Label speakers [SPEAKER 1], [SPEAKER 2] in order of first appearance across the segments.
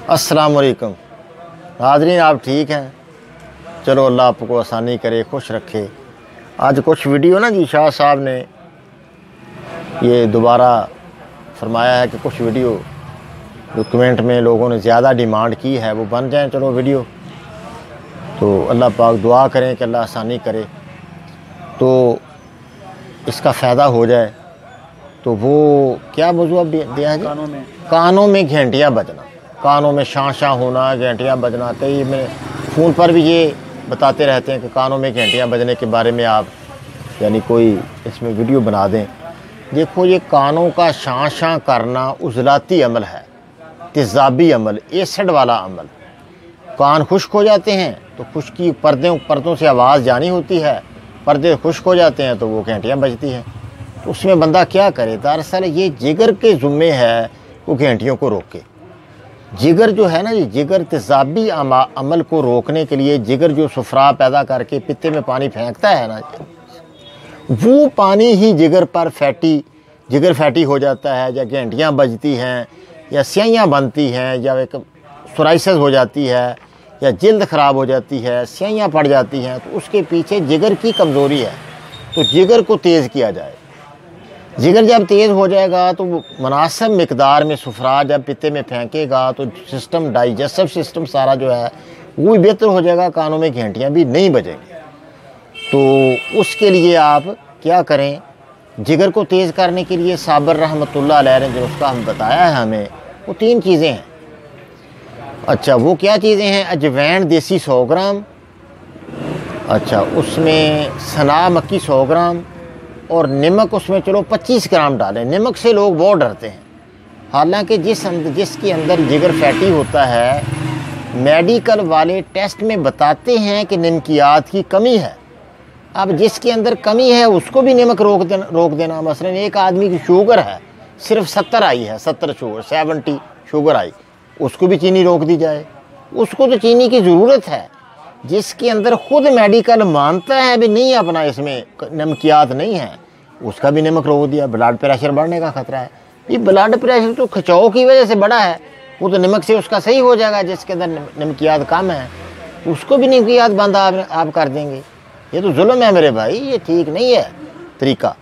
[SPEAKER 1] अस्सलाम वालेकुम नाज़रीन, आप ठीक हैं? चलो अल्लाह आपको आसानी करे, खुश रखे। आज कुछ वीडियो ना जी शाह साहब ने ये दोबारा फरमाया है कि कुछ वीडियो जो कमेंट में लोगों ने ज़्यादा डिमांड की है वो बन जाएं। चलो वीडियो तो अल्लाह पाक दुआ करें कि अल्लाह आसानी करे तो इसका फ़ायदा हो जाए। तो वो क्या मौजूद अब दिया है? कानों में घंटियाँ बजना, कानों में शां शां होना, घंटियाँ बजना। कई में फ़ोन पर भी ये बताते रहते हैं कि कानों में घंटियाँ बजने के बारे में आप यानी कोई इसमें वीडियो बना दें। देखो, ये कानों का शां शां करना उज़लाती अमल है, तेज़ाबी अमल, एसिड वाला अमल। कान खुश्क हो जाते हैं तो खुश्की पर्दों से आवाज़ जानी होती है, पर्दे खुश्क हो जाते हैं तो वो घंटियाँ बजती हैं। तो उसमें बंदा क्या करे? दरअसल ये जिगर के ज़ुम्मे है वो घंटियों को रोके। जिगर जो है ना, ये जिगर तेज़ाबी अमल को रोकने के लिए जिगर जो सुफरा पैदा करके पित्ते में पानी फेंकता है ना, वो पानी ही जिगर पर जिगर फैटी हो जाता है, या घंटियाँ बजती हैं, या स्याहियाँ बनती हैं, या एक सोराइसिस हो जाती है, या जल्द ख़राब हो जाती है, स्याहियाँ पड़ जाती हैं। तो उसके पीछे जिगर की कमज़ोरी है। तो जिगर को तेज़ किया जाए। जिगर जब तेज़ हो जाएगा तो मुनासिब मिकदार में सुफरा जब पित्ते में फेंकेगा तो सिस्टम, डाइजेस्टिव सिस्टम सारा जो है वो भी बेहतर हो जाएगा, कानों में घंटियाँ भी नहीं बजेंगी। तो उसके लिए आप क्या करें? जिगर को तेज़ करने के लिए साबिर रहमतुल्लाह अलैह ने जो उसका हम बताया है हमें, वो 3 चीज़ें हैं। अच्छा, वो क्या चीज़ें हैं? अजवैन देसी 100 ग्राम, अच्छा उसमें सना मक्की 100 ग्राम, और नमक उसमें चलो 25 ग्राम डालें। नमक से लोग बहुत डरते हैं, हालांकि जिसके अंदर जिगर फैटी होता है, मेडिकल वाले टेस्ट में बताते हैं कि नमकियात की कमी है। अब जिसके अंदर कमी है उसको भी नमक रोक देना। मसलन एक आदमी की शुगर है सिर्फ 70 आई है, 70 शुगर आई, उसको भी चीनी रोक दी जाए। उसको तो चीनी की ज़रूरत है। जिसके अंदर खुद मेडिकल मानता है भी नहीं, अपना इसमें नमकियात नहीं है, उसका भी नमक रोक दिया। ब्लड प्रेशर बढ़ने का ख़तरा है। ये ब्लड प्रेशर तो खिंचाव की वजह से बढ़ा है, वो तो नमक से उसका सही हो जाएगा। जिसके अंदर नमकियात कम है उसको भी नमकियात बंद आप कर देंगे। ये तो जुल्म है मेरे भाई, ये ठीक नहीं है तरीका।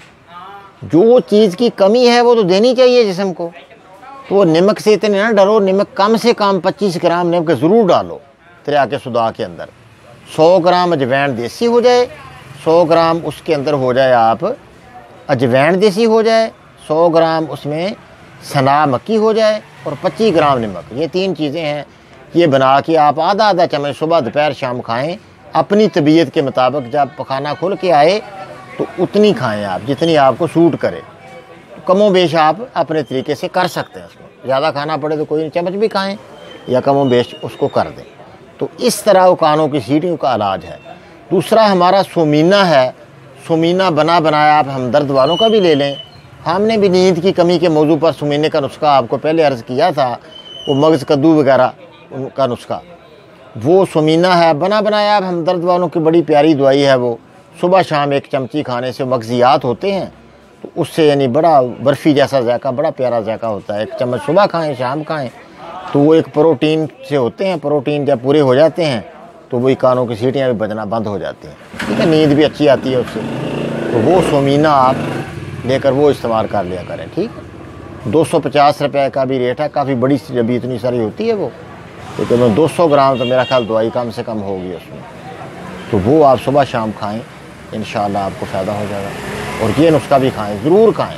[SPEAKER 1] जो चीज़ की कमी है वो तो देनी चाहिए जिस्म को। तो नमक से इतने ना डरो, नमक कम से कम 25 ग्राम नमक ज़रूर डालो दरिया के सुदा के अंदर। 100 ग्राम अजवैन देसी हो जाए, 100 ग्राम उसके अंदर हो जाए आप अजवैन देसी हो जाए, 100 ग्राम उसमें सना मक्की हो जाए, और 25 ग्राम नमक। ये 3 चीज़ें हैं। ये बना के आप आधा चम्मच सुबह दोपहर शाम खाएं। अपनी तबीयत के मुताबिक जब पखाना खुल के आए तो उतनी खाएं आप जितनी आपको सूट करे। कमो बेश आप अपने तरीके से कर सकते हैं। उसको ज़्यादा खाना पड़े तो कोई चम्मच भी खाएं, या कमो बेश उसको कर दें। तो इस तरह वो कानों की सीटियों का इलाज है। दूसरा हमारा सोमीना है। सोमीना बना बनाया आप हमदर्द वालों का भी ले लें। हमने भी नींद की कमी के मौजू पर सोमीने का नुस्खा आपको पहले अर्ज़ किया था, वो मगज़ कद्दू वगैरह का नुस्खा, वो सोमीना है बना बनाया आप हमदर्द वालों की बड़ी प्यारी दवाई है। वो सुबह शाम 1 चमची खाने से मगज़ियात होते हैं, तो उससे यानी बड़ा बर्फ़ी जैसा जायका, बड़ा प्यारा जायका होता है। 1 चम्मच सुबह खाएँ, शाम खाएँ, तो वो एक प्रोटीन से होते हैं। प्रोटीन जब पूरे हो जाते हैं तो वही कानों की सीटियाँ भी बजना बंद हो जाती हैं। ठीक है, नींद भी अच्छी आती है उससे। तो वो सोमीना आप लेकर वो इस्तेमाल कर लिया करें। ठीक है, 250 रुपये का भी रेट है। काफ़ी बड़ी जब इतनी सारी होती है वो, तो 200 ग्राम तो मेरा ख्याल दवाई कम से कम होगी उसमें। तो वो आप सुबह शाम खाएँ, इंशाअल्लाह आपको फ़ायदा हो जाएगा। और ये नुस्खा भी खाएँ, ज़रूर खाएँ।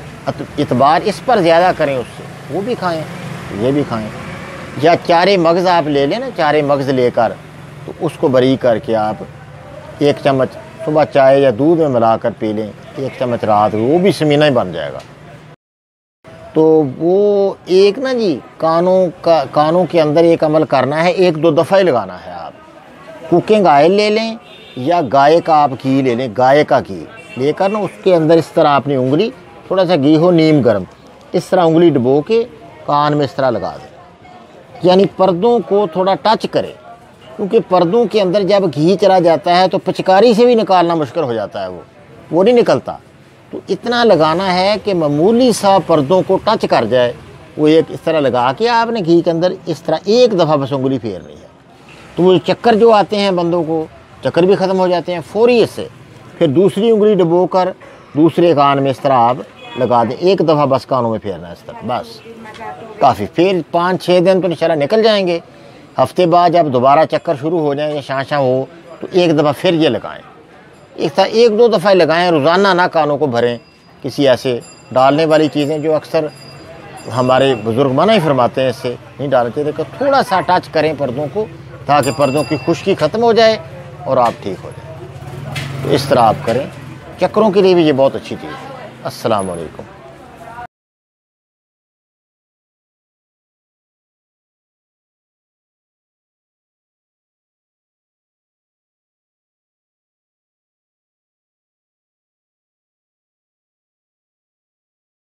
[SPEAKER 1] इतबार इस पर ज़्यादा करें उससे, वो भी खाएँ, ये भी खाएँ। या 4 मगज़ आप ले लें ना, 4 मगज़ लेकर तो उसको बरी करके आप 1 चम्मच सुबह चाय या दूध में मिलाकर पी लें, 1 चम्मच रात को, वो भी समीना ही बन जाएगा। तो वो एक ना जी कानों के अंदर एक अमल करना है, 1-2 दफ़ा ही लगाना है। आप कुकिंग ऑयल ले लें या गाय का आप घी ले लें, गाय का घी लेकर ना उसके अंदर इस तरह अपनी उंगली, थोड़ा सा घी हो नीम गर्म, इस तरह उंगली डुबो के कान में इस तरह लगा दें, यानी पर्दों को थोड़ा टच करें। क्योंकि पर्दों के अंदर जब घी चला जाता है तो पिचकारी से भी निकालना मुश्किल हो जाता है, वो नहीं निकलता। तो इतना लगाना है कि मामूली सा पर्दों को टच कर जाए, وہ ایک اس طرح لگا کے آپ نے گھی کے اندر اس طرح ایک دفعہ بس انگلی پھیرنی ہے، تو وہ چکر جو آتے ہیں بندوں کو، چکر بھی ختم ہو جاتے ہیں فوری سے۔ پھر دوسری انگلی ڈبو کر دوسرے کان میں اس طرح آپ لگا دیں، ایک دفعہ بس کانوں میں پھیرنا ہے اس طرح، بس کافی۔ پھر 5-6 دن تو انشاءاللہ نکل جائیں گے۔ ہفتے بعد جب دوبارہ چکر شروع ہو جائیں یا شاں ہو تو ایک دفعہ پھر یہ لگائیں، اس طرح 1-2 دفعہ لگائیں، روزانہ نہ کانوں کو بھریں کسی ایسے ڈالنے والی چیزیں جو اکثر ہمارے بزرگ منع ہی فرماتے ہیں، اس سے نہیں ڈالنا چاہیے، کہ تھوڑا سا ٹچ کریں پردوں کو تاکہ پردوں کی خشکی ختم ہو جائے اور آپ ٹھیک ہو جائیں۔ تو اس طرح آپ کریں، چکروں کے لیے بھی یہ بہت اچھی چیز ہے۔ السلام علیکم۔